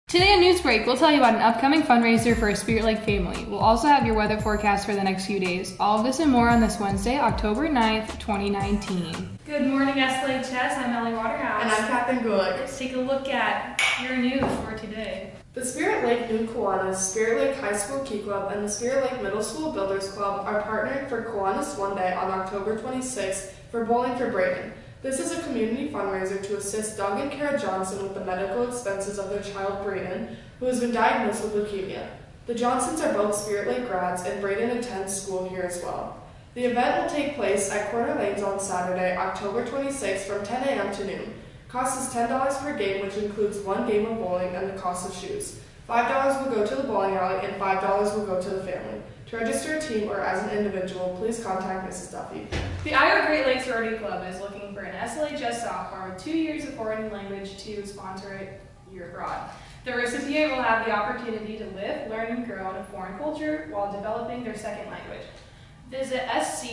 Today on Newsbreak, we'll tell you about an upcoming fundraiser for a Spirit Lake family. We'll also have your weather forecast for the next few days. All of this and more on this Wednesday, October 9th, 2019. Good morning, SLHS. I'm Ellie Waterhouse. And I'm Captain Gulick. Let's take a look at your news for today. The Spirit Lake New Kiwanis, Spirit Lake High School Key Club, and the Spirit Lake Middle School Builders Club are partnering for Kiwanis One Day on October 26th for Bowling for Brayden. This is a community fundraiser to assist Doug and Kara Johnson with the medical expenses of their child Brayden, who has been diagnosed with leukemia. The Johnsons are both Spirit Lake grads, and Brayden attends school here as well. The event will take place at Corner Lanes on Saturday, October 26th from 10 a.m. to noon. Cost is $10 per game, which includes one game of bowling and the cost of shoes. $5 will go to the bowling alley, and $5 will go to the family. To register a team or as an individual, please contact Mrs. Duffy. The Iowa Great Lakes Rotary Club is looking for an SLHS sophomore with 2 years of foreign language to sponsor a year abroad. The recipient will have the opportunity to live, learn, and grow in a foreign culture while developing their second language. Visit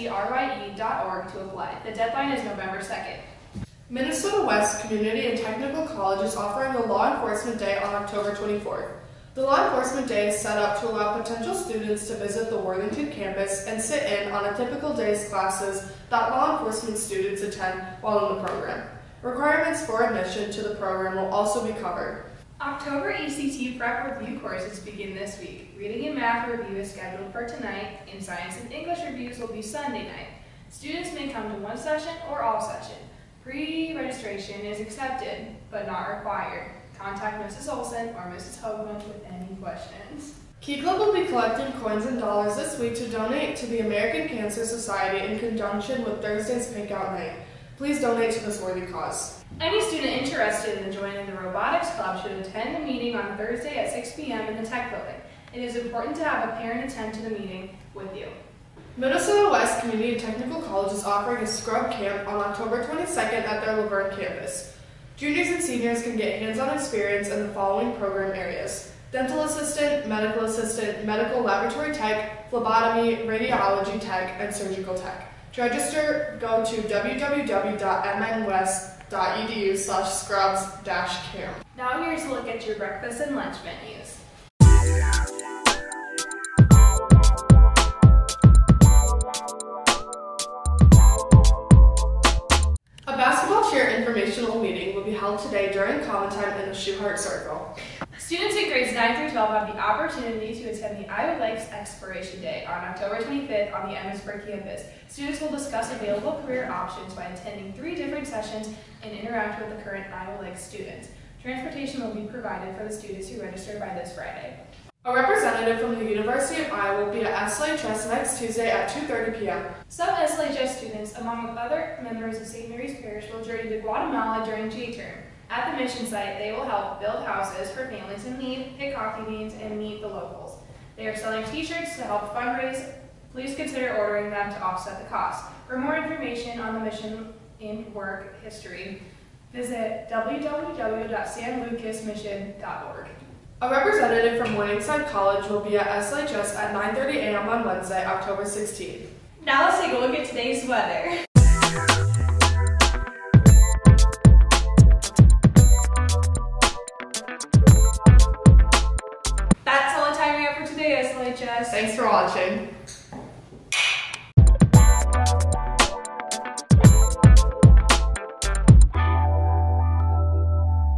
scrye.org to apply. The deadline is November 2nd. Minnesota West Community and Technical College is offering a Law Enforcement Day on October 24th. The Law Enforcement Day is set up to allow potential students to visit the Worthington campus and sit in on a typical day's classes that law enforcement students attend while in the program. Requirements for admission to the program will also be covered. October ECT prep review courses begin this week. Reading and math review is scheduled for tonight, and science and English reviews will be Sunday night. Students may come to one session or all session. Pre-registration is accepted, but not required. Contact Mrs. Olson or Mrs. Hoagland with any questions. Key Club will be collecting coins and dollars this week to donate to the American Cancer Society in conjunction with Thursday's Pink Out Night. Please donate to this worthy cause. Any student interested in joining the Robotics Club should attend the meeting on Thursday at 6 p.m. in the Tech Building. It is important to have a parent attend to the meeting with you. Minnesota West Community and Technical College is offering a scrub camp on October 22nd at their Laverne campus. Juniors and seniors can get hands-on experience in the following program areas: dental assistant, medical laboratory tech, phlebotomy, radiology tech, and surgical tech. To register, go to www.mnwest.edu/scrubs-camp. Now here's a look at your breakfast and lunch menus. A basketball cheer informational meeting will be held today during common time in the Schuhart Circle. Students in grades 9 through 12 have the opportunity to attend the Iowa Lakes Exploration Day on October 25th on the Emmitsburg campus. Students will discuss available career options by attending 3 different sessions and interact with the current Iowa Lakes students. Transportation will be provided for the students who register by this Friday. A representative from the University of Iowa will be at SLHS next Tuesday at 2:30 p.m. Some SLHS students, along with other members of St. Mary's Parish, will journey to Guatemala during J-term. At the mission site, they will help build houses for families in need, pick coffee beans, and meet the locals. They are selling t-shirts to help fundraise. Please consider ordering them to offset the cost. For more information on the mission and work history, visit www.sanlucasmission.org. A representative from Morningside College will be at SLHS at 9:30 a.m. on Wednesday, October 16th. Now let's take a look at today's weather. That's all the time we have for today, SLHS. Thanks for watching.